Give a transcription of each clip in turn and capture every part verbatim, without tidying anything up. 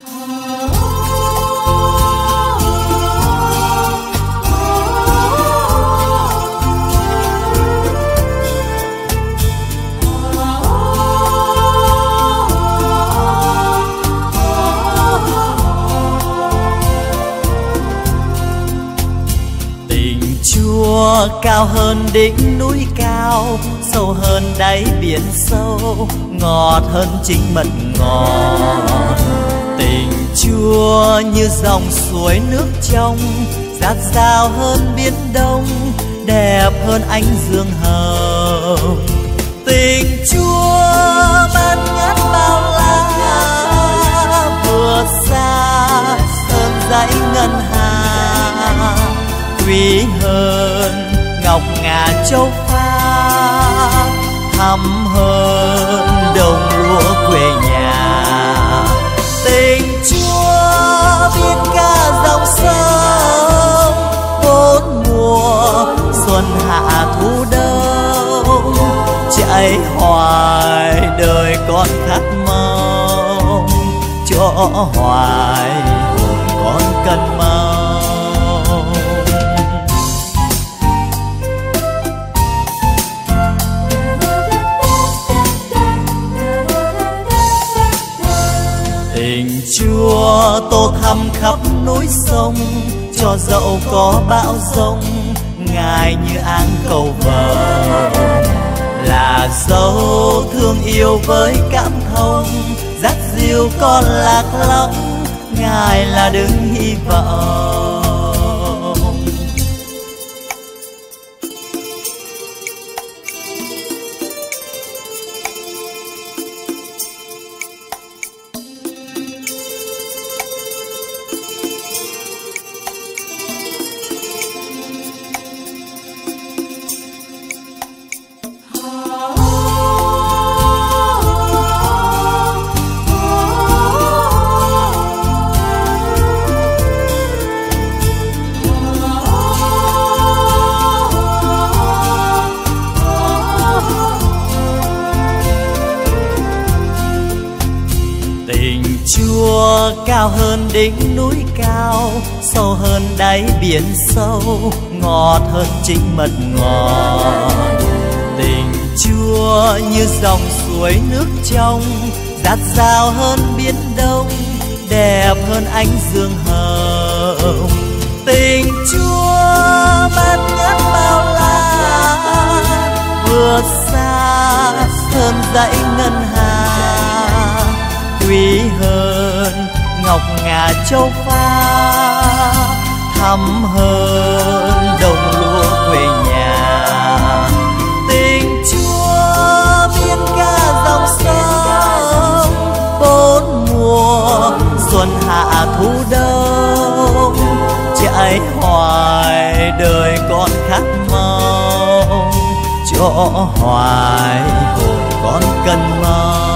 Cao hơn đỉnh núi cao, sâu hơn đáy biển sâu, ngọt hơn chính mật ngọt. Tình Chúa như dòng suối nước trong, dạt dào hơn biển đông, đẹp hơn ánh dương hồng. Tình Chúa ban ngát bao la, vượt xa hơn dãy ngân hà, quý hơn ngọc ngà châu pha, thắm hơn đồng lúa quê nhà. Tình Chúa biết cả dòng sông, bốn mùa xuân hạ thu đông, chạy hoài đời con khát mong, cho hoài hồn con cần mong. Tình Chúa tô thắm khắp núi sông, cho dẫu có bão giông, Ngài như áng cầu vồng. Là dấu thương yêu với cảm thông, dắt dìu con lạc lõng, Ngài là đấng hy vọng. Chúa cao hơn đỉnh núi cao, sâu hơn đáy biển sâu, ngọt hơn chính mật ngọt. Tình Chúa như dòng suối nước trong, dạt dào hơn biển đông, đẹp hơn ánh dương hồng. Tình Chúa ban ngát bao la, vượt xa hơn dãy ngân hà, quý hơn ngọc ngà châu pha, thắm hơn đồng lúa quê nhà. Tình Chúa biết cả dòng sông, bốn mùa xuân hạ thu đông, chạy hoài đời con khát mong, cho hoài hồn con cần mong.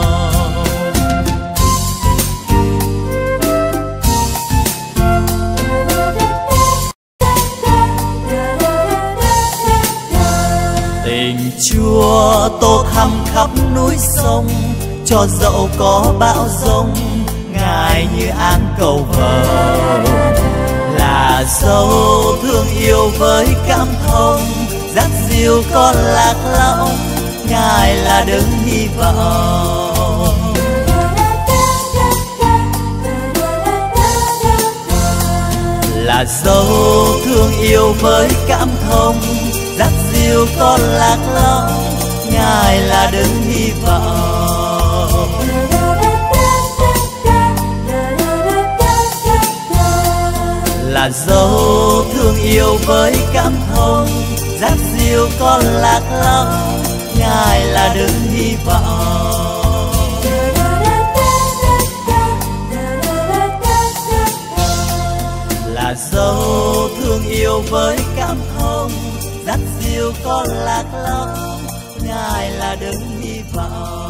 Tình Chúa tô thắm khắp núi sông, cho dẫu có bão giông, Ngài như áng cầu vồng. Là dấu thương yêu với cảm thông, dắt dìu con lạc lõng, Ngài là đấng hy vọng. Là dấu thương yêu với cảm thông, dắt dìu con lạc lõng, Ngài là đấng hy vọng. Là dấu thương yêu với cảm thông, dắt dìu con lạc lõng, Ngài là đấng hy vọng. Là dấu thương yêu với cảm thông, dắt dìu con lạc lõng, Ngài là đấng hy vọng.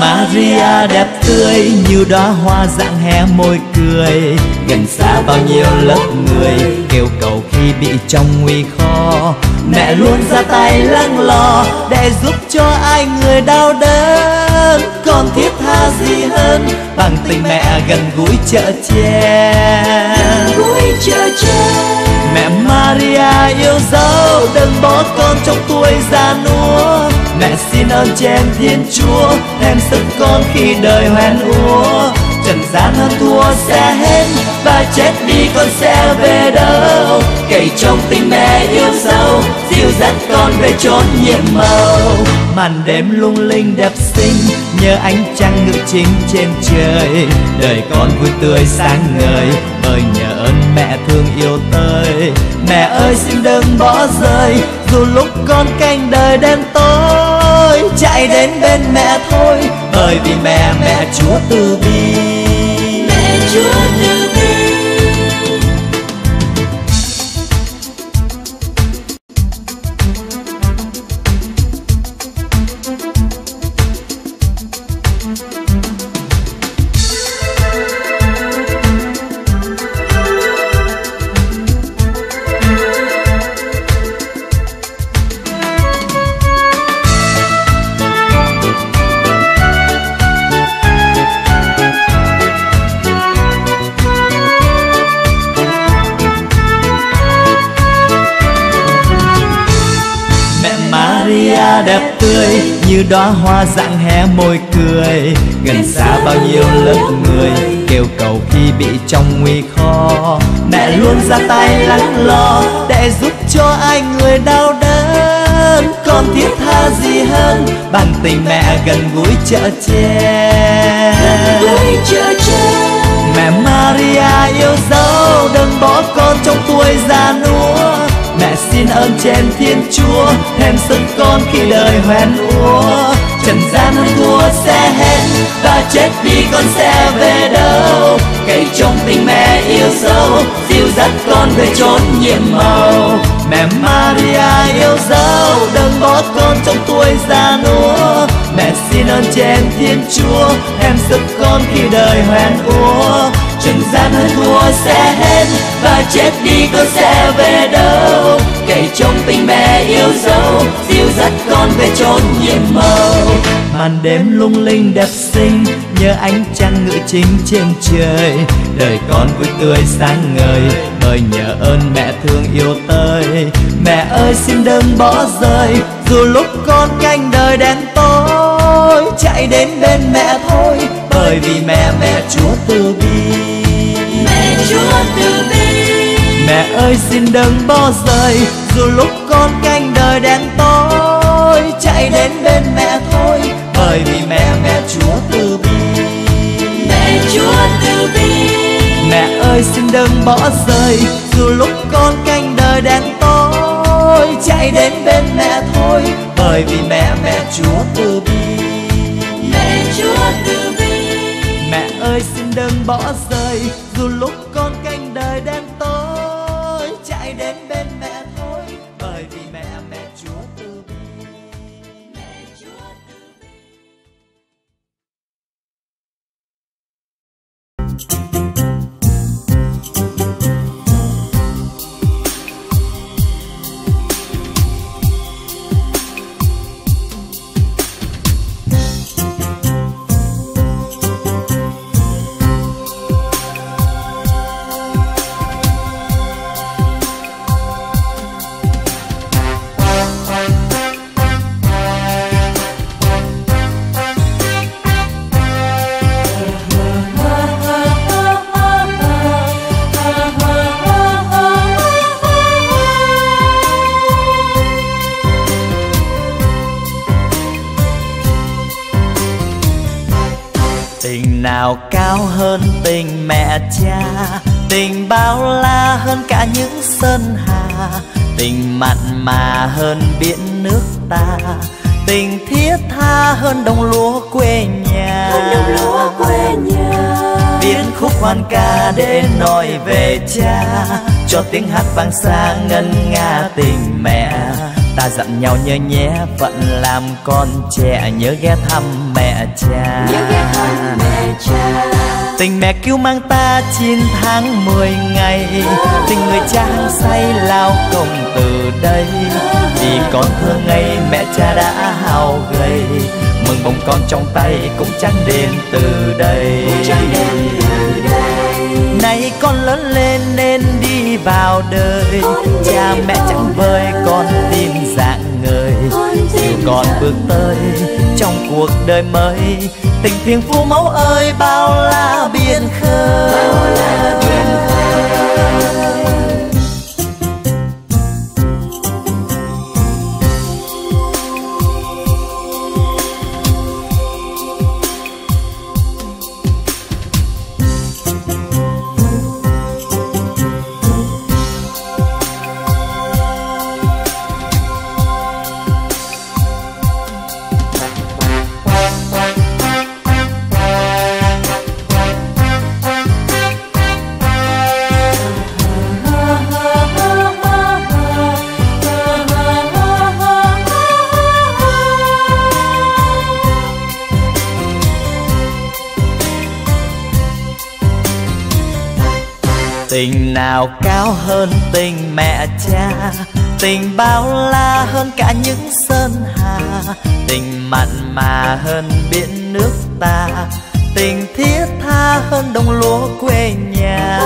Maria đẹp tươi như đóa hoa rạng hé môi cười, gần xa bao nhiêu lớp người kêu cầu khi bị trong nguy khó. Mẹ luôn ra tay lắng lo để giúp cho ai người đau đớn, còn thiết tha gì hơn bằng tình mẹ gần gũi chở che. Mẹ Maria yêu dấu đừng bỏ con trong tuổi già nua. Mẹ xin ơn trên Thiên Chúa thêm sức con khi đời hoen úa. Trần gian hơn thua sẽ hết và chết đi con sẽ về đâu. Cậy trong tình mẹ yêu dấu dìu dắt con về chốn nhiệm màu. Màn đêm lung linh đẹp xinh nhờ ánh trăng ngự chính trên trời. Đời con vui tươi sáng ngời bởi nhờ ơn mẹ thương yêu tới. Mẹ ơi xin đừng bỏ rơi dù lúc con canh đời đêm tối. Chạy đến bên mẹ thôi bởi vì mẹ mẹ Chúa từ bi. Mẹ Chúa từ bi. Đẹp tươi như đóa hoa rạng hé môi cười, gần xa bao nhiêu lớp người kêu cầu khi bị trong nguy khó. Mẹ luôn ra tay lắng lo để giúp cho ai người đau đớn, còn thiết tha gì hơn bằng tình mẹ gần gũi chở che. Mẹ Maria yêu dấu đừng bỏ con trong tuổi già nua. Mẹ xin ơn trên Thiên Chúa thêm sức con khi đời hoen úa. Trần gian hơn thua sẽ hết và chết đi con sẽ về đâu. Cậy trong tình mẹ yêu dấu dìu dắt con về chốn nhiệm màu. Mẹ Maria yêu dấu đừng bỏ con trong tuổi già nua. Mẹ xin ơn trên Thiên Chúa thêm sức con khi đời hoen úa. Trần gian hơn thua sẽ hết và chết đi con sẽ về đâu. Cậy trong tình mẹ yêu dấu dìu dắt con về chốn nhiệm màu. Màn đêm lung linh đẹp xinh nhờ ánh trăng ngự chính trên trời. Đời con vui tươi sáng ngời bởi nhờ ơn mẹ thương yêu tới. Mẹ ơi xin đừng bỏ rơi dù lúc con canh đời đen tối. Chạy đến bên mẹ thôi bởi vì mẹ mẹ Chúa từ bi. Mẹ Chúa từ bi. Mẹ ơi xin đừng bỏ rơi dù lúc con canh đời đen tối. Chạy đến bên mẹ thôi bởi vì mẹ mẹ Chúa từ bi. Mẹ Chúa từ bi. Mẹ ơi xin đừng bỏ rơi dù lúc con canh đời đen tối. Chạy đến bên mẹ thôi bởi vì mẹ mẹ Chúa từ bi. Mẹ Chúa từ bi. Mẹ ơi xin đừng bỏ rơi dù lúc con canh đời đen tối. Chạy đến bên mẹ thôi bởi vì mẹ mẹ Chúa từ bi. Mẹ Chúa từ bi. Nào cao hơn tình mẹ cha, tình bao la hơn cả những sơn hà, tình mặn mà hơn biển nước ta, tình thiết tha hơn đồng lúa quê nhà. Đồng lúa quê nhà. Viết khúc hoan ca để nói về cha, cho tiếng hát vang xa ngân nga tình mẹ. Ta dặn nhau nhớ nhé phận làm con trẻ, nhớ ghé thăm mẹ cha. Nhớ ghé thăm mẹ cha. Tình mẹ cứu mang ta chín tháng mười ngày, tình người cha hăng say lao công từ đây. Vì con thơ ngây mẹ cha đã hao gầy, mừng bồng con trong tay cũng chẳng đến từ đây. Này con lớn lên nên đi vào đời, cha mẹ chẳng vơi con tim rạng ngời. Dìu con bước tới trong cuộc đời mới, tình thiêng phụ mẫu ơi bao la biển khơi. Tình nào cao hơn tình mẹ cha, tình bao la hơn cả những sơn hà, tình mặn mà hơn biển nước ta, tình thiết tha hơn đồng lúa quê nhà.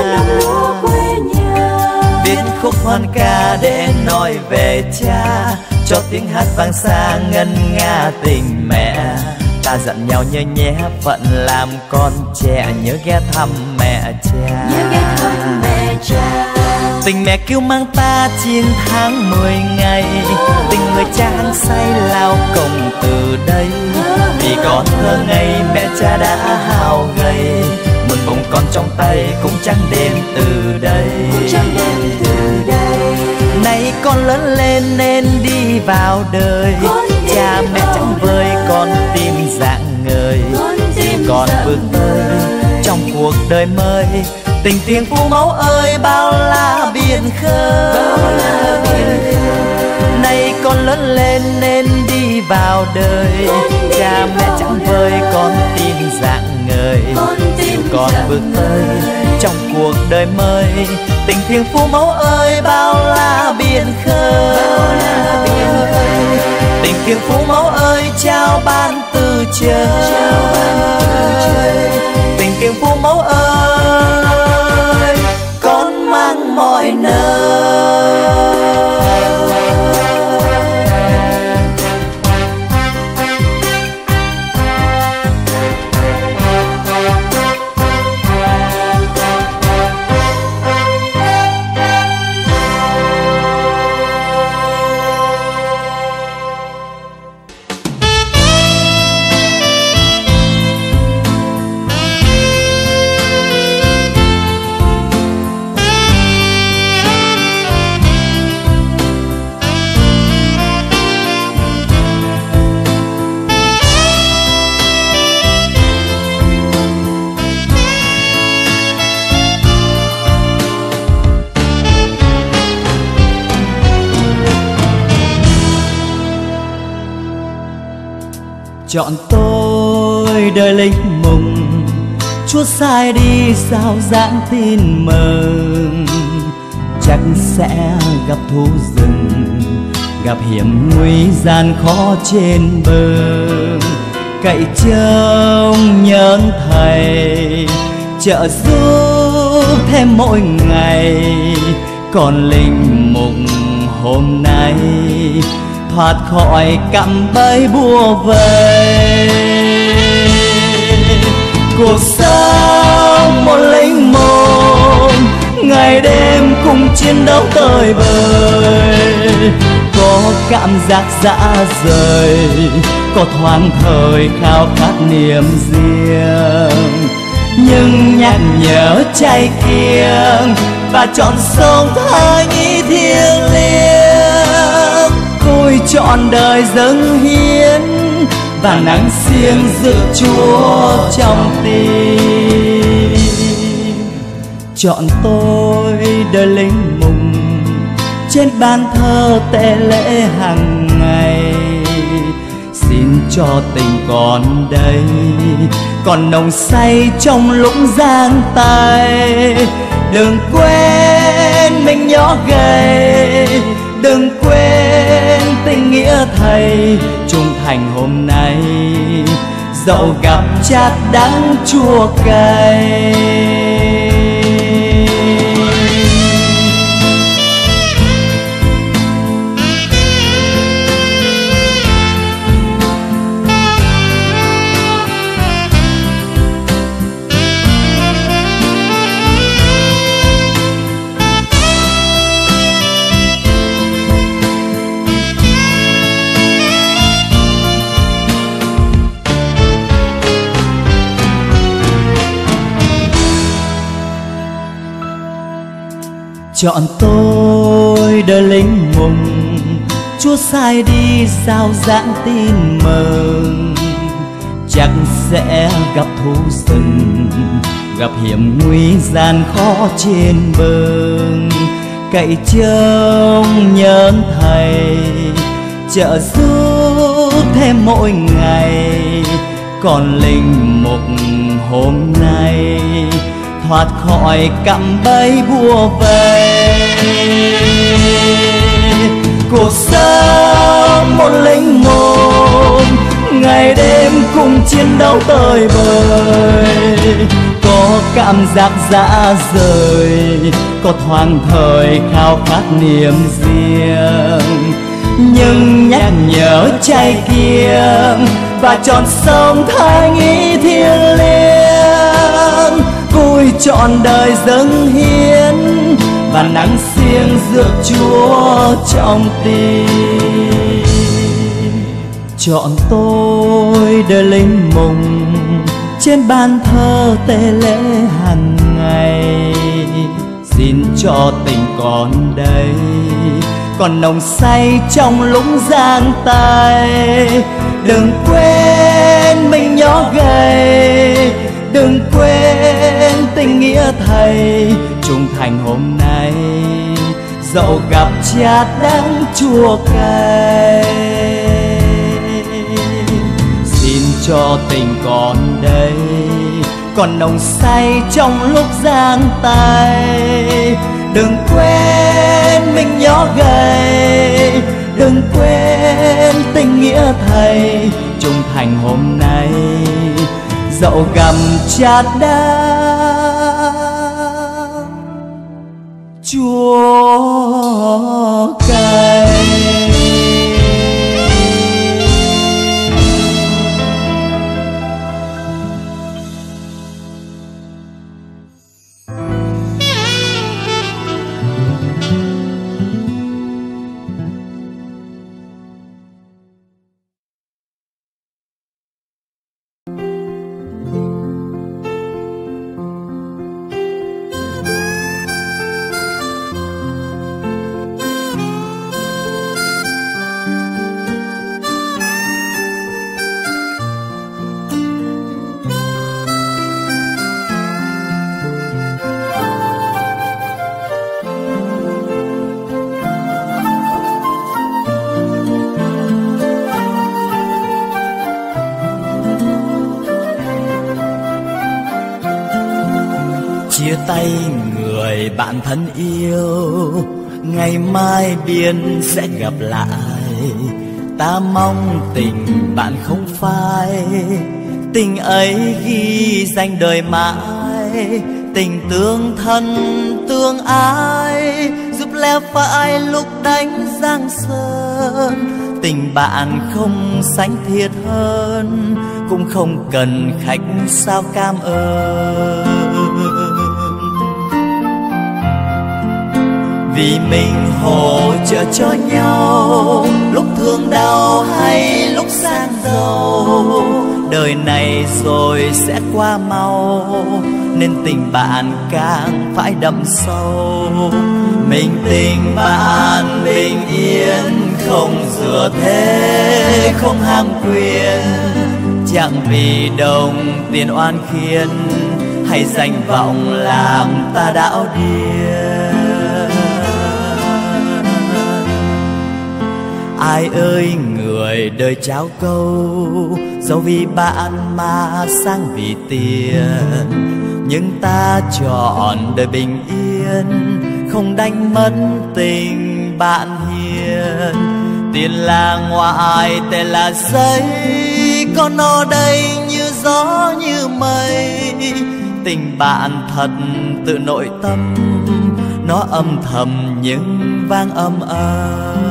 Viết khúc hoan ca để nói về cha, cho tiếng hát vang xa ngân nga tình mẹ. Ta dặn nhau nhớ nhé phận làm con trẻ, nhớ ghé thăm mẹ cha. Nhớ ghé thăm mẹ cha. Tình mẹ cứu mang ta chín tháng mười ngày, tình người cha hăng say lao công từ đây. Vì con thơ ngây mẹ cha đã hao gầy, mừng bồng con trong tay cũng chẳng đến từ đây. Này con lớn lên nên đi vào đời, cha mẹ chẳng vơi con tim rạng ngời. Dìu con bước tới trong cuộc đời mới, tình thiêng phụ mẫu ơi bao la biển khơi. Này con lớn lên nên đi vào đời, cha mẹ chẳng vơi con tim rạng ngời. Dìu con bước tới trong cuộc đời mới, tình thiêng phụ mẫu ơi bao la biển khơi. Tình thiêng phụ mẫu ơi trao ban từ trời, tình thiêng phụ mẫu ơi con mang mọi nơi. Chọn tôi đời linh mùng, Chúa sai đi sao giảng tin mừng. Chắc sẽ gặp thú rừng, gặp hiểm nguy gian khó trên bờ. Cậy trông nhớn Thầy, trợ giúp thêm mỗi ngày. Còn linh mùng hôm nay thoát khỏi cạm bẫy bùa vây. Cuộc sống một linh mùng, ngày đêm cùng chiến đấu tơi bời. Có cảm giác dã rời, có thoáng thời khao khát niềm riêng. Nhưng nhắc nhở cháy kiêng và chọn sống thơ nghĩ thiêng liêng. Tôi chọn đời dâng hiến và nắng xiên giữ Chúa trong tim. Chọn tôi đời linh mùng, trên bàn thờ tệ lễ hàng ngày. Xin cho tình còn đây, còn nồng say trong lúc giang tay. Đừng quên mình nhỏ gầy, đừng quên tình nghĩa thầy trung thành hôm nay. Dẫu gặp chát đắng chua cay, chọn tôi đời lính mùng. Chúa sai đi sao giảng tin mừng, chắc sẽ gặp thú rừng, gặp hiểm nguy gian khó trên bờ. Cậy trông nhớ thầy trợ giúp thêm mỗi ngày, còn linh mục hôm nay thoát khỏi cạm bẫy bùa vây. Cuộc sống một lính một, ngày đêm cùng chiến đấu tơi bời. Có cảm giác dã rời, có thoáng thời khao khát niềm riêng, nhưng nhắc nhở trái kiêng và chọn sống thành ý thiêng liêng. Cùi trọn đời dâng hiến và nắng xiềng rước Chúa trong tim. Chọn tôi đời lính mùng, trên bàn thờ tề lễ hàng ngày. Xin cho tình còn đây, còn nồng say trong lúc giang tay. Đừng quên mình nhỏ gầy, đừng quên tình nghĩa thầy trung thành hôm nay. Dẫu gặp chát đắng chua cay, xin cho tình còn đây, còn nồng say trong lúc giang tay. Đừng quên mình nhỏ gầy, đừng quên tình nghĩa thầy trung thành hôm nay. Dẫu gặp chát đắng chua cay. Chia tay người bạn thân yêu, ngày mai biển sẽ gặp lại. Ta mong tình bạn không phai, tình ấy ghi danh đời mãi. Tình tương thân tương ái, giúp lẽ phải lúc đánh giang sơn. Tình bạn không sánh thiệt hơn, cũng không cần khách sao cảm ơn. Vì mình hỗ trợ cho nhau, lúc thương đau hay lúc sang giàu. Đời này rồi sẽ qua mau, nên tình bạn càng phải đậm sâu. Mình tình bạn bình yên, không dựa thế, không ham quyền. Chẳng vì đồng tiền oan khiên, hay danh vọng làm ta đảo điên. Ai ơi người đời trao câu, dẫu vì bạn mà sang vì tiền, nhưng ta chọn đời bình yên, không đánh mất tình bạn hiền. Tiền là ngoại, tệ là giấy, còn nó đây như gió như mây. Tình bạn thật từ nội tâm, nó âm thầm nhưng vang âm ầm.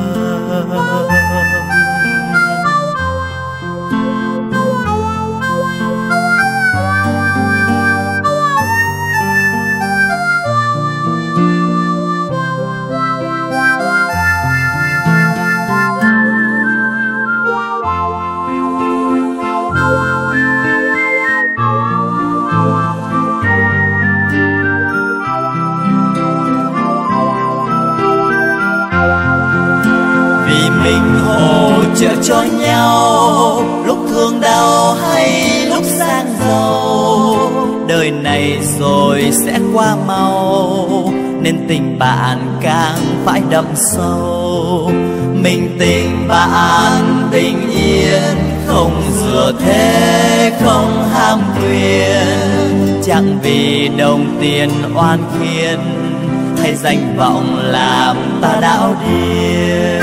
Mình hỗ trợ cho nhau lúc thương đau hay lúc sang giàu. Đời này rồi sẽ qua mau, nên tình bạn càng phải đậm sâu. Mình tình bạn bình yên, không dựa thế không ham quyền. Chẳng vì đồng tiền oan khiên, hay danh vọng làm ta đảo điên.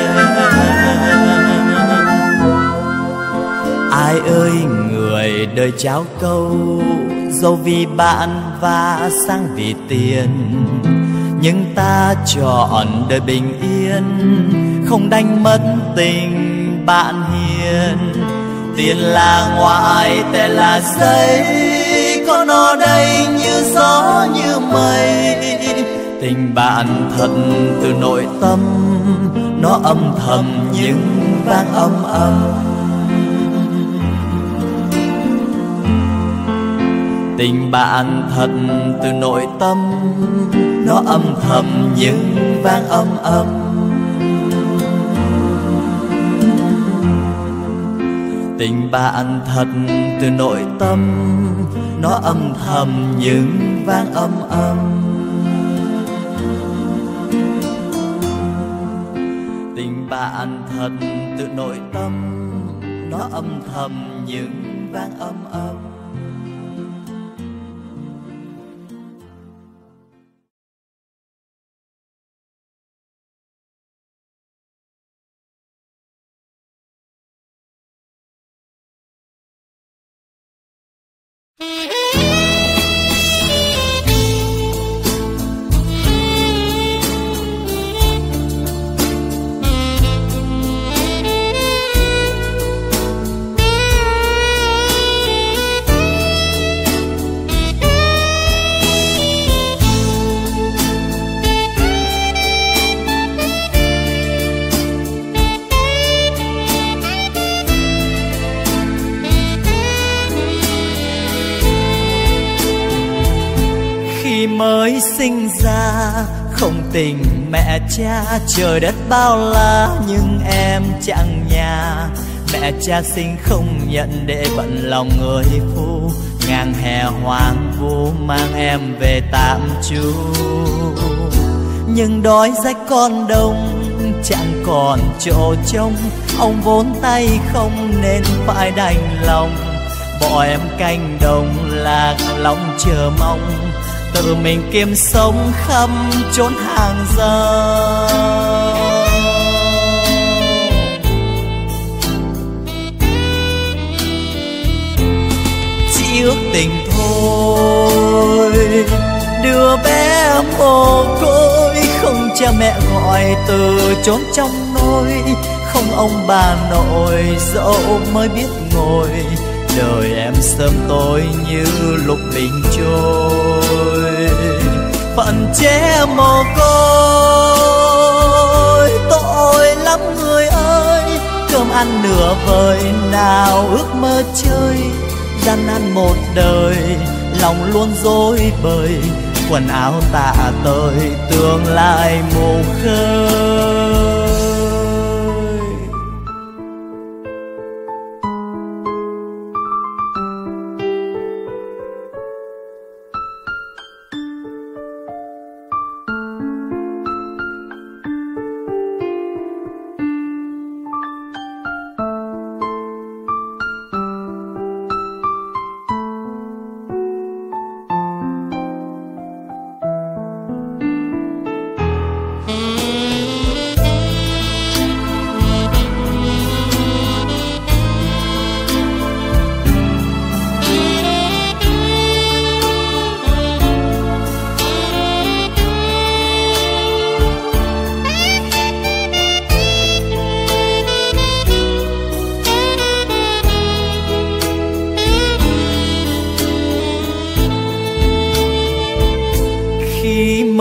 Ai ơi người đời trao câu, dẫu vì bạn và sang vì tiền, nhưng ta chọn đời bình yên, không đánh mất tình bạn hiền. Tiền là ngoại, tệ là giấy, có nó đây như gió như mây. Tình bạn thật từ nội tâm, nó âm thầm nhưng vang âm âm. Tình bạn thật từ nội tâm, nó âm thầm nhưng vang âm âm. Tình bạn thật từ nội tâm, nó âm thầm nhưng vang âm âm. Tình bạn thật từ nội tâm, nó âm thầm nhưng vang âm âm. Mới sinh ra không tình mẹ cha, trời đất bao la nhưng em chẳng nhà. Mẹ cha sinh không nhận để bận lòng người phu, ngang hè hoang vu mang em về tạm trú. Nhưng đói rách con đông chẳng còn chỗ trông, ông vốn tay không nên phải đành lòng. Bỏ em canh đồng lạc lòng chờ mong, tự mình kiếm sống khắp chốn hàng rong. Chỉ ước tình thôi, đưa bé mồ côi, không cha mẹ gọi từ chốn trong nôi, không ông bà nội dẫu mới biết ngồi. Đời em sớm tối như lúc bình trôi, phận trẻ mồ côi tội lắm người ơi. Cơm ăn nửa vời nào ước mơ chơi, gian nan một đời lòng luôn rối bời. Quần áo tả tơi tương lai mù khơi.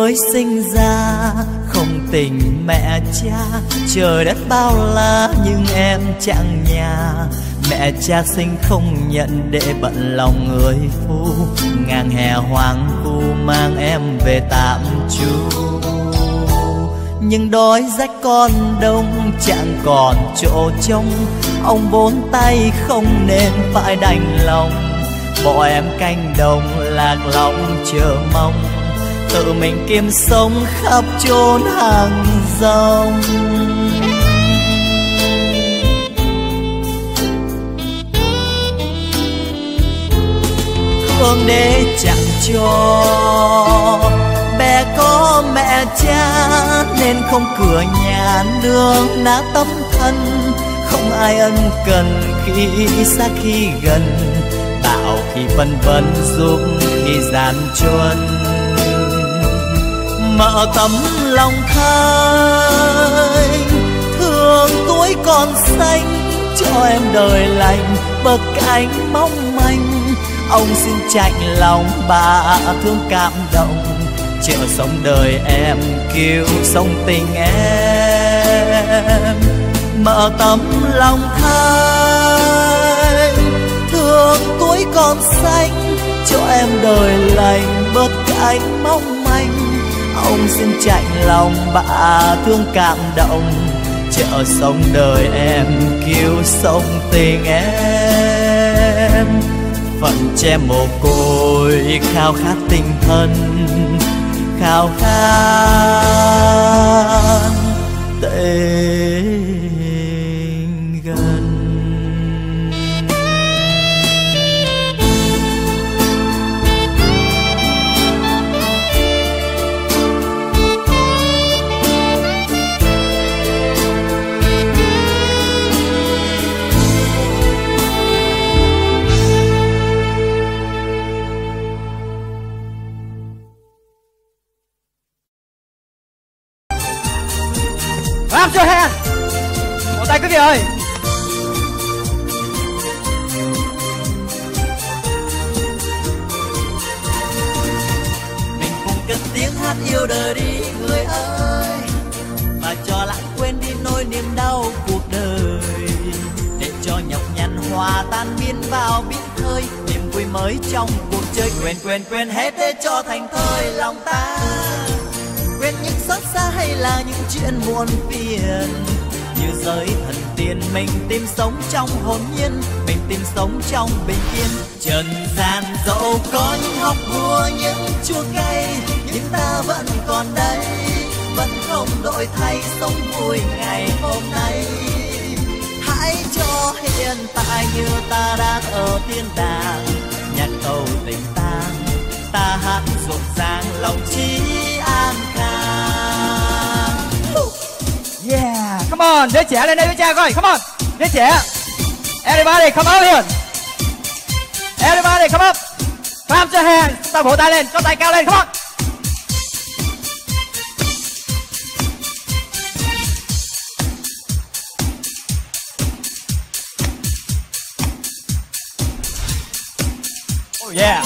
mới sinh ra, không tình mẹ cha. Trời đất bao la nhưng em chẳng nhà. Mẹ cha sinh không nhận để bận lòng người phu. Ngang hè hoang vu mang em về tạm trú. Nhưng đói rách con đông chẳng còn chỗ trông. Ông bốn tay không nên phải đành lòng. Bỏ em canh đồng lạc lòng chờ mong. Tự mình kiếm sống khắp chốn hàng rong. Thương đế chẳng cho bé có mẹ cha, nên không cửa nhà nương ná tấm thân. Không ai ân cần khi xa khi gần, tạo khi vân vân giúp khi gian truân. Mở tấm lòng khơi thương tuổi còn xanh, cho em đời lành bậc cánh mong manh. Ông xin chạnh lòng bà thương cảm động, chợ sống đời em cứu sống tình em. Mở tấm lòng thay thương tuổi còn xanh, cho em đời lành bớt cánh mong manh. Ông xin chạnh lòng bà thương cảm động, chợ sống đời em cứu sống tình em. Phận che mồ côi khao khát tinh thần, khao khát tình gần. Clap your hand. Một tay quý vị ơi. Mình cùng cất tiếng hát yêu đời đi người ơi, và cho lãng quên đi nỗi niềm đau cuộc đời. Để cho nhọc nhằn hòa tan biến vào biến khơi, niềm vui mới trong cuộc chơi. Quên quên quên hết để cho thành thơi lòng ta. Quên những xót xa hay là những chuyện muộn phiền. Như giới thần tiên mình tìm sống trong hồn nhiên, mình tìm sống trong bình yên. Trần gian dẫu có những hóc búa những chua cay, nhưng ta vẫn còn đây, vẫn không đổi thay sống vui ngày hôm nay. Hãy cho hiện tại như ta đang ở thiên đàng, nhạc cầu tình tang ta hát rộn ràng lòng trí an khang. Yeah, come on, đứa trẻ lên đây với cha coi, come on, đứa trẻ. Everybody come out here. Everybody come up. Clap your hands. Ta vỗ tay lên, có tay cao lên, come on. Oh yeah.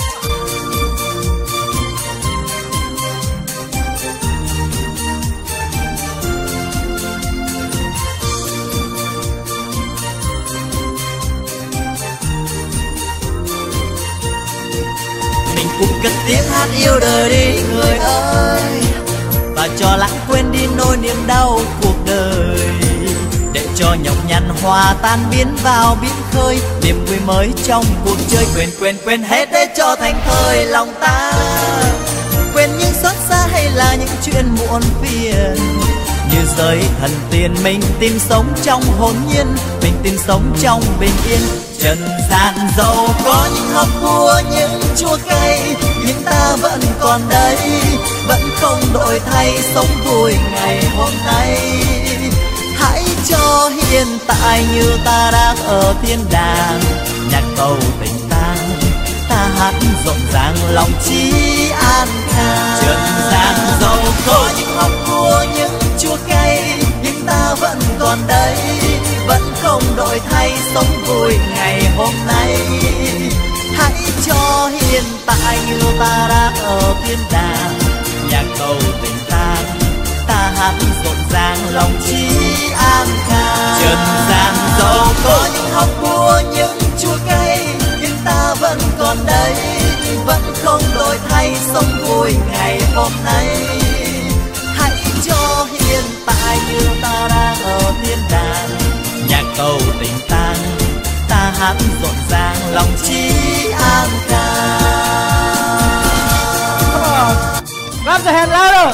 Cùng cất tiếng hát yêu đời đi người ơi, và cho lãng quên đi nỗi niềm đau cuộc đời. Để cho nhọc nhằn hòa tan biến vào biến khơi, niềm vui mới trong cuộc chơi. Quên quên quên hết để cho thành thơi lòng ta. Quên những xót xa hay là những chuyện muộn phiền. Như giới thần tiên mình tìm sống trong hồn nhiên, mình tìm sống trong bình yên. Trần gian dẫu có những hóc búa những chua cay, nhưng ta vẫn còn đây, vẫn không đổi thay sống vui ngày hôm nay. Hãy cho hiện tại như ta đang ở thiên đàng, nhạc cầu tình tang ta hát rộn ràng lòng trí an khang. Trần gian dẫu có những hóc búa những chua cay, nhưng ta vẫn còn đây, vẫn không đổi thay sống vui ngày hôm nay. Hãy cho hiện tại như ta đang ở thiên đàng, nhạc cầu tình tang, ta hát rộn ràng lòng chí an khang. Trần gian dẫu có những hóc búa những chua cay, nhưng ta vẫn còn đây, vẫn không đổi thay sống vui ngày hôm nay. Hãy cho hiện tại như ta đang ở thiên đàng, nhạc cầu tình tang, ta hát rộn ràng lòng chí an khang. Come on, clap the hand louder.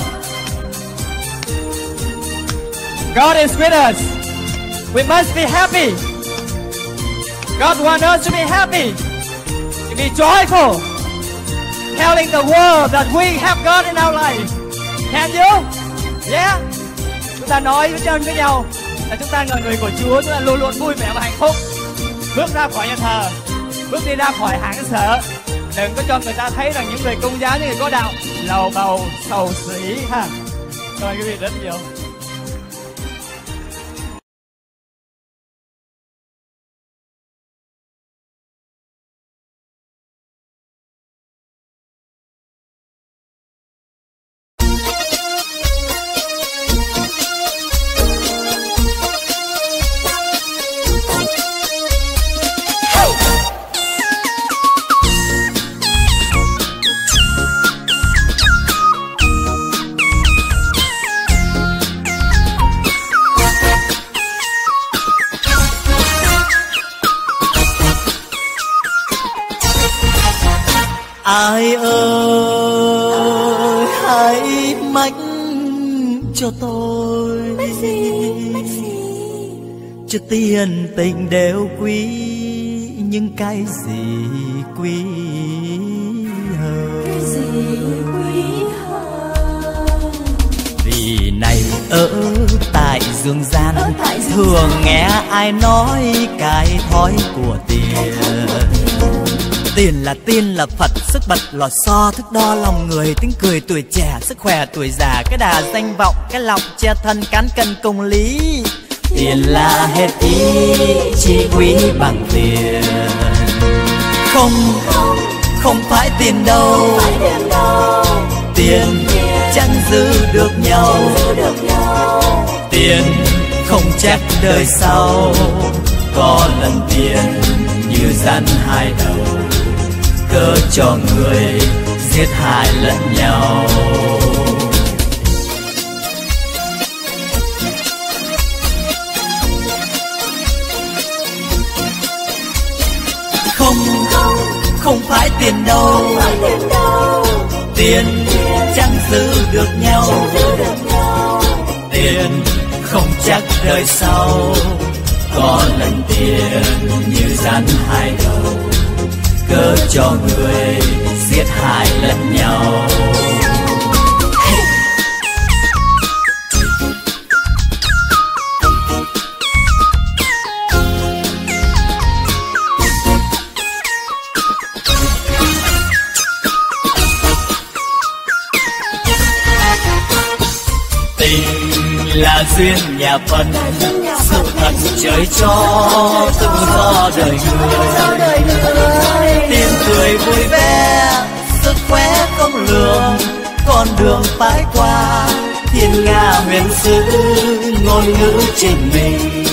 God is with us. We must be happy. God wants us to be happy, to be joyful, telling the world that we have God in our life. Can you? Yeah. Chúng ta nói với nhau với nhau là chúng ta là người của Chúa, chúng ta luôn luôn vui vẻ và hạnh phúc. Bước ra khỏi nhà thờ, bước đi ra khỏi hãng sở, đừng có cho người ta thấy rằng những người công giáo, những người có đạo lầu bầu sầu sĩ ha. Cảm ơn quý vị rất nhiều. Ai ơi hãy mách cho tôi, cho tiền tình đều quý, nhưng cái gì quý hơn? Vì này ở tại dương gian, thường nghe ai nói cái thói của tiền. Tiền là tiên là Phật, sức bật lò xo, thức đo lòng người, tiếng cười tuổi trẻ, sức khỏe tuổi già, cái đà danh vọng, cái lòng che thân, cán cân công lý. Tiền là hết ý, chi quý bằng tiền. Không, không phải tiền đâu, tiền chẳng giữ được nhau. Tiền không chắc đời sau, có lần tiền như rắn hai đầu, cớ cho người giết hại lẫn nhau. Không, không phải tiền đâu, tiền chẳng giữ được nhau. Tiền không chắc đời sau, có lần tiền như rắn hai đầu, cớ cho người giết hại lẫn nhau. Tình là duyên nhà phần, sự thật trời cho tự do đời người. Tiếng cười vui vẻ, sức khỏe không lường, con đường phải qua thiên nga huyền xứ, ngôn ngữ trình mình.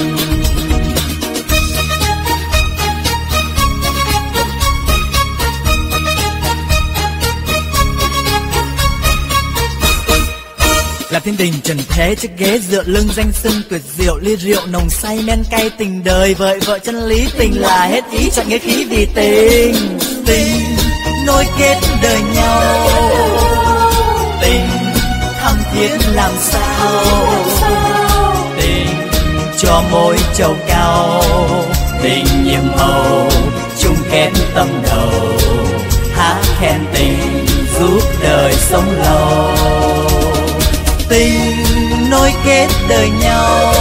Là thiên đình trần thế chiếc ghế dựa lưng danh xưng tuyệt diệu, ly rượu nồng say men cay tình đời vợi vợ chân lý. Tình là hết ý chọn nghĩa khí vì tình, tình nối kết đời nhau. Tình thắm thiết làm sao, tình cho môi trầu cao, tình nhiệm màu chung kết tâm đầu, hát khen tình giúp đời sống lâu. Tình nối kết đời nhau,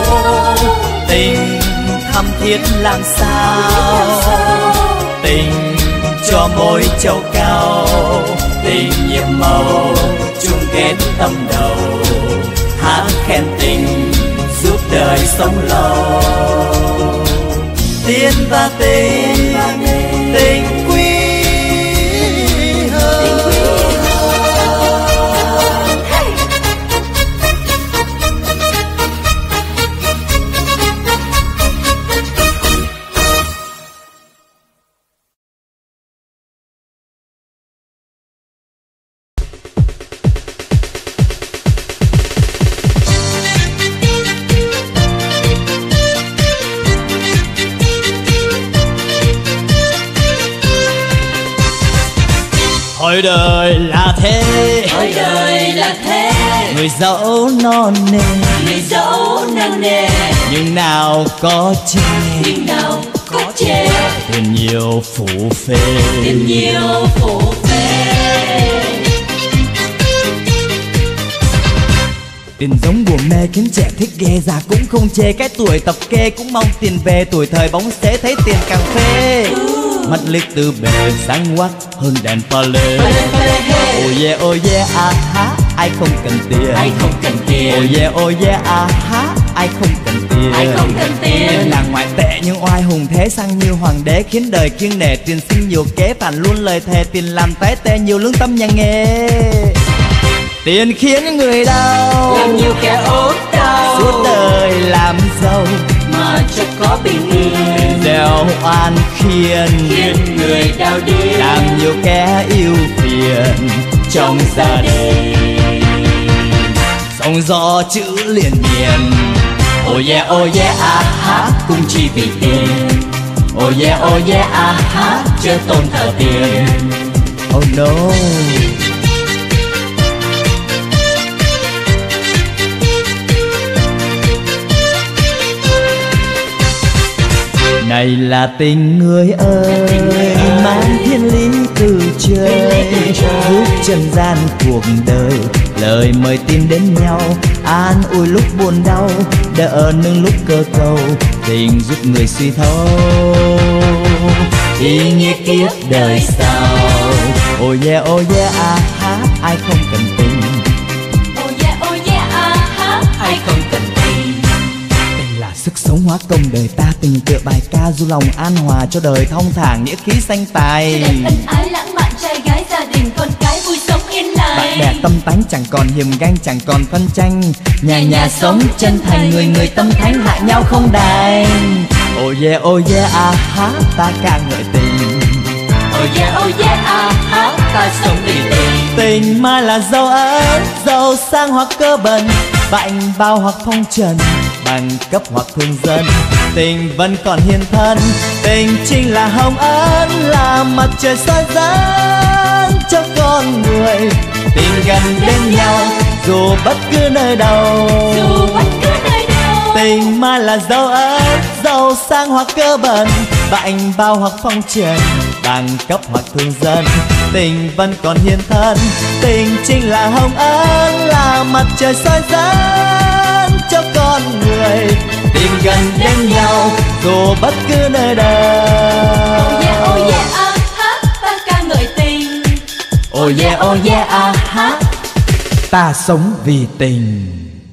tình thắm thiết làm sao, tình cho môi trầu cao, tình nhiệm màu chung kết tâm đầu, hát khen tình giúp đời sống lâu. Tiền và tình, tình quý hơn. Ôi đời là thế, ôi đời là thế, người dẫu non nê, người dẫu nặng nề, nhưng nào có chê, nhưng nào có chê, tiền nhiều phủ phê, tiền nhiều phủ phê. Tiền giống buồn mê khiến trẻ thích ghê, già cũng không chê, cái tuổi tập kê cũng mong tiền về, tuổi thời bóng xế thấy tiền càng phê. Mắt liếc từ bề sáng quắc hơn đèn pha lê. Oh yeah oh yeah ah ha, ai không cần tiền, Ai không cần tiền, oh yeah oh yeah ah ha, ai không cần tiền, ai không cần tiền. Làng ngoại tệ nhưng oai hùng thế, sang như hoàng đế khiến đời kiêng nể, tiền sinh nhiều kế phản luôn lời thề, tiền làm tái tê nhiều lương tâm nhà nghề. Tiền khiến người đau, làm nhiều kẻ ốm đau, suốt đời làm giàu mà chẳng có bình yên, gieo oan khiến khiến người đau điên, làm nhiều kẻ yêu phiền trong gia đình. Sóng gió chữ liền miền, oh yeah oh yeah ah ha, cũng chỉ vì tiền. Oh yeah oh yeah ah ha, chưa tôn thờ tiền. Oh no. Này là tình người ơi, mang thiên lý từ trời, giúp trần gian cuộc đời, lời mời tìm đến nhau, an ủi lúc buồn đau, đỡ nâng lúc cơ cầu, tình giúp người suy thấu, ý nghĩa kiếp đời sau. Oh yeah oh yeah ah ha, ai không cần tình. oh yeah oh yeah ah ha, ai không cần tình. Tình là sức sống hóa công đời ta, tình tựa bài ca du lòng an hòa cho đời thông thả, nghĩa khí sanh tài. Cho đẹp ân ái lãng mạn, trai gái gia đình con cái vui sống yên lành. Bạn bè tâm tánh chẳng còn hiềm ganh, chẳng còn phân tranh, nhà nhà sống chân thành, người người tâm thánh hại nhau không đành. Oh yeah oh yeah ah ha, ta ca ngợi tình. Oh yeah oh yeah ah ha, ta sống vì tình. Tình mai là dấu ấn, giàu sang hoặc cơ bẩn, bạnh bao hoặc phong trần, bằng cấp hoặc thương dân. Tình vẫn còn hiền thân, tình chính là hồng ân, là mặt trời soi dẫn cho con người. Tình gần đến nhau dù bất cứ nơi đâu, Dù bất cứ nơi đâu. tình mai là dấu ấn, giàu sang hoặc cơ bẩn, bạnh bao hoặc phong trần, bằng cấp hoặc thương dân. Tình vẫn còn hiền thân, tình chính là hồng ân, là mặt trời soi dẫn cho con người. Tình gần đến nhau dù bất cứ nơi đâu. Oh yeah oh yeah ah ha, ta ca ngợi tình. Oh yeah oh yeah ah ha, ta sống vì tình.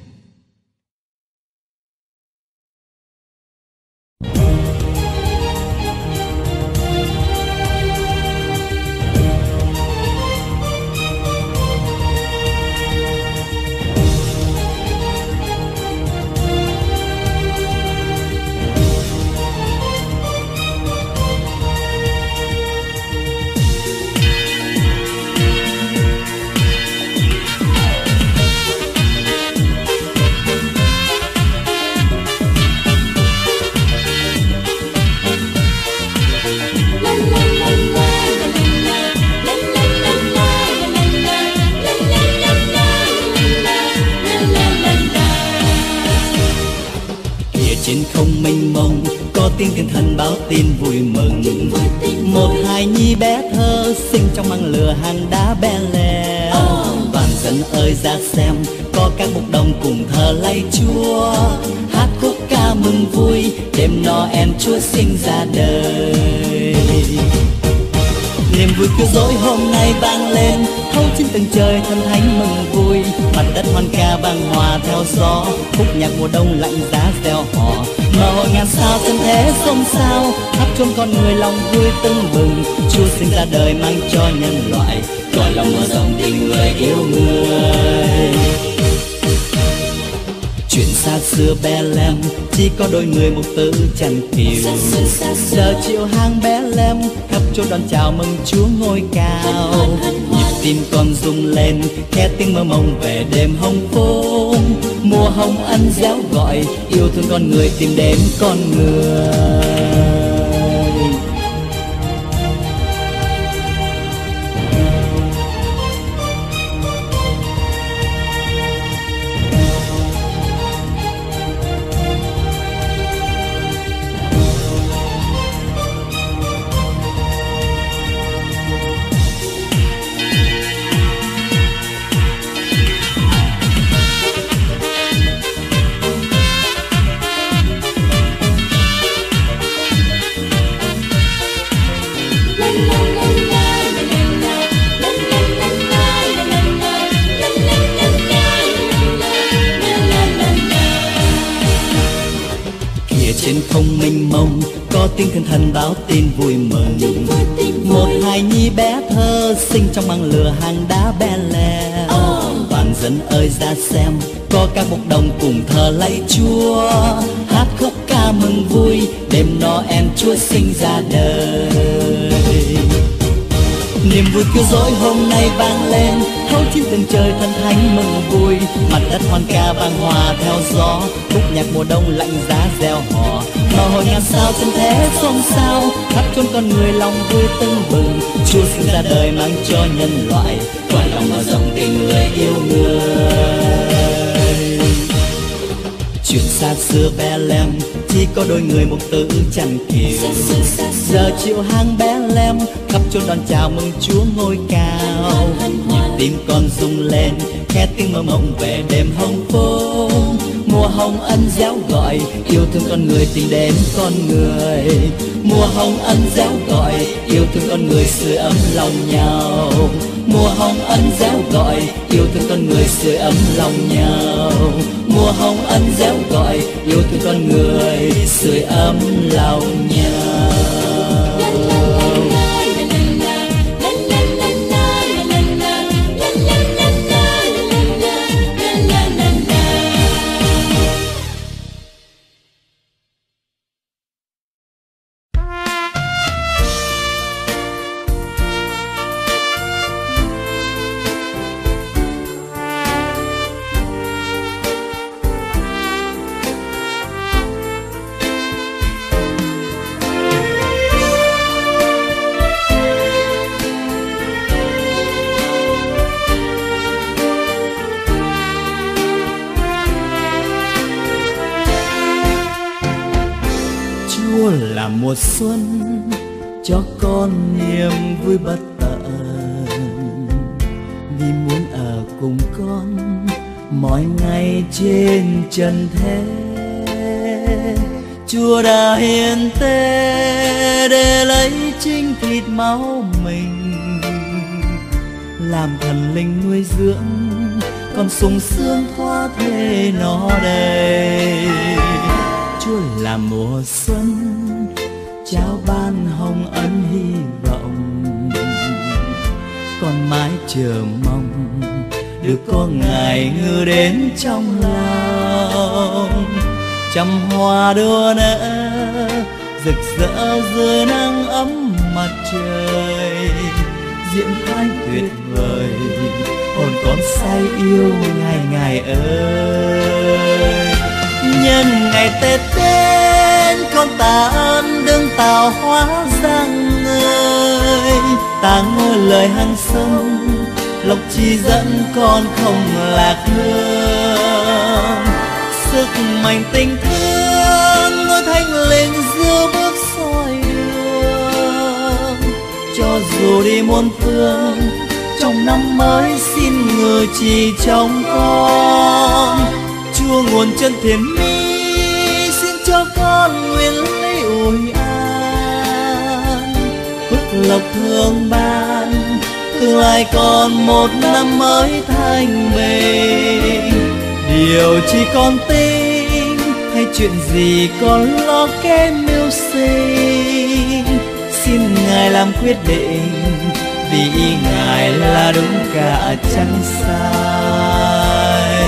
Trên không mênh mông có tiếng thiên thần báo tin vui mừng, một hài nhi bé thơ sinh trong măng lửa hang đá bé lè. Toàn dân ơi ra xem, có các mục đồng cùng thờ lạy Chúa, hát khúc ca mừng vui đêm Noel Chúa sinh ra đời. Niềm vui cứ dối hôm nay vang lên, thấu trên tầng trời thần thánh mừng vui. Mặt đất hoan ca vang hòa theo gió, khúc nhạc mùa đông lạnh giá reo hò. Mà hội ngàn sao thân thế xôn xao, hát chuông con người lòng vui tưng bừng. Chúa sinh ra đời mang cho nhân loại, cõi lòng mở rộng tình người yêu người. Chuyện xa xưa Bethlehem chỉ có đôi người một tứ chăn kiều. Giờ chiều hang Bethlehem khắp chốn đón chào mừng Chúa ngôi cao. Nhịp tim con rung lên nghe tiếng mơ mộng về đêm hồng phúc. Mùa hồng ân réo gọi yêu thương con người tìm đến con người. tiếng thiên thần báo tin vui mừng. Một hài nhi bé thơ sinh trong măng lửa hang đá Bethlehem. Toàn dân ơi ra xem, có các bốc đồng cùng thờ lạy Chúa, hát khúc ca mừng vui đêm Noel Chúa sinh ra đời. Niềm vui kêu dỗi hôm nay vang lên, thấu chim từng trời thần thánh mừng vui. Mặt đất hoan ca vang hòa theo gió, khúc nhạc mùa đông lạnh giá reo hò. Mà hồi ngàn sao chân thế xôn xao, khắp chốn con người lòng vui tưng bừng. Chúa sinh ra đời mang cho nhân loại, toàn lòng mở rộng tình người yêu người. Chuyện xa xưa Bethlehem chỉ có đôi người một tự chẳng kiều. Giờ chiều hang Bethlehem khắp chốn đón chào mừng Chúa ngôi cao. Nhịp tim con rung lên nghe tiếng mơ mộng về đêm hồng phố. Mùa hồng ân réo gọi yêu thương con người tìm đến con người. Mùa hồng ân réo gọi yêu thương con người sưởi ấm lòng nhau. Mùa hồng ân réo gọi yêu thương con người sưởi ấm lòng nhau. Mùa hồng ân réo gọi yêu thương con người sưởi ấm lòng nhau. Là mùa xuân cho con niềm vui bất tận, vì muốn ở cùng con mọi ngày trên trần thế. Chúa đã hiến tế để lấy chính thịt máu mình, làm thần linh nuôi dưỡng con sung sướng thoát thế nó đây. Chúa là mùa xuân trao ban hồng ân hy vọng, con mãi chờ mong được có ngày ngự đến trong lòng. Trăm hoa đua nở rực rỡ dưới nắng ấm mặt trời, diễn thái tuyệt vời hồn con say yêu ngày ngày ơi. Nhân ngày Tết đến con tạ ơn đấng tạo hóa răng ơi, ta ngôi lời hằng sông lộc chỉ dẫn con không lạc hướng. Sức mạnh tình thương ngôi thánh linh dìu bước soi đường, cho dù đi muôn phương trong năm mới xin ngự chỉ trong con. Chúa nguồn chân thiện mỹ xin cho con nguyện lấy ủi an, phước lộc thương ban tương lai còn một năm mới thanh bình. Điều chỉ con tin hay chuyện gì con lo kém mưu sinh, xin Ngài làm quyết định vì Ngài là đúng cả chẳng sai.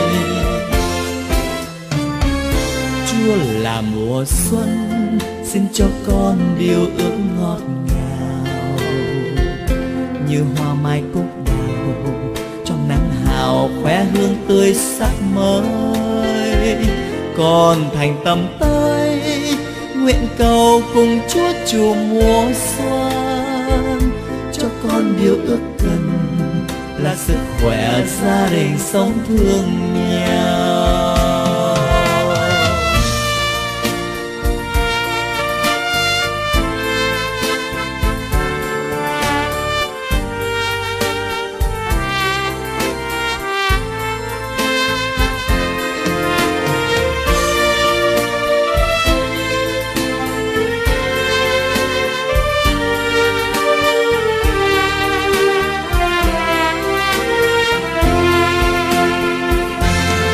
Chúa là mùa xuân xin cho con điều ước ngọt ngào, như hoa mai cúc đào trong nắng hào khoe hương tươi sắc mới. Con thành tâm tới nguyện cầu cùng Chúa chủ mùa xuân, cho con điều ước cần là sức khỏe gia đình sống thương nhau.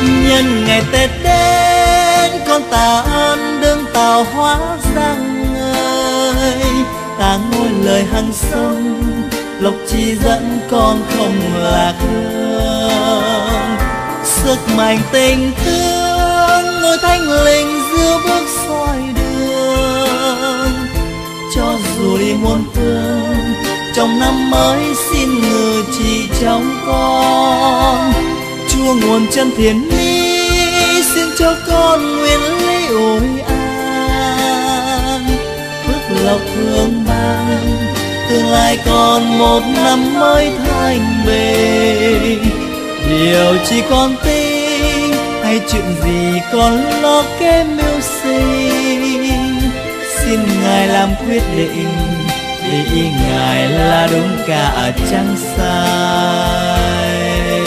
Nhân ngày Tết đến con tạ ơn đấng tạo hóa răng là ngôi lời hằng sông, lộc chỉ dẫn con không lạc hướng. Sức mạnh tình thương ngôi thanh linh giữa bước soi đường, cho dù đi muôn phương trong năm mới xin ngự trị trong con. Chúa nguồn chân thiện mỹ xin cho con nguyện lý ôi an, phước lộc hương ban tương lai còn một năm mới thanh bình. Điều chỉ con tin hay chuyện gì con lo kế mưu sinh, xin Ngài làm quyết định vì ý Ngài là đúng cả chẳng sai.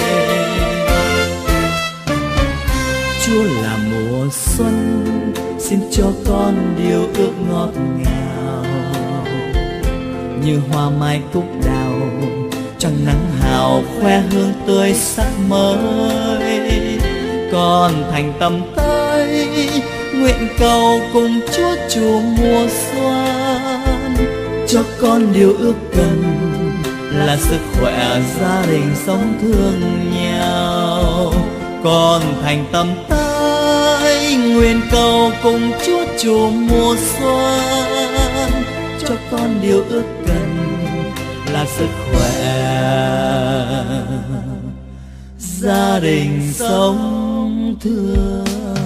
Chúa là mùa xuân xin cho con điều ước ngọt ngào, như hoa mai cúc đào trong nắng hào khoe hương tươi sắc mới. Con thành tâm tới nguyện cầu cùng Chúa chủ mùa xuân, cho con điều ước cần là sức khỏe gia đình sống thương nhau. Con thành tâm tới nguyện cầu cùng Chúa chủ mùa xuân, cho con điều ước cần là sức khỏe gia đình sống thương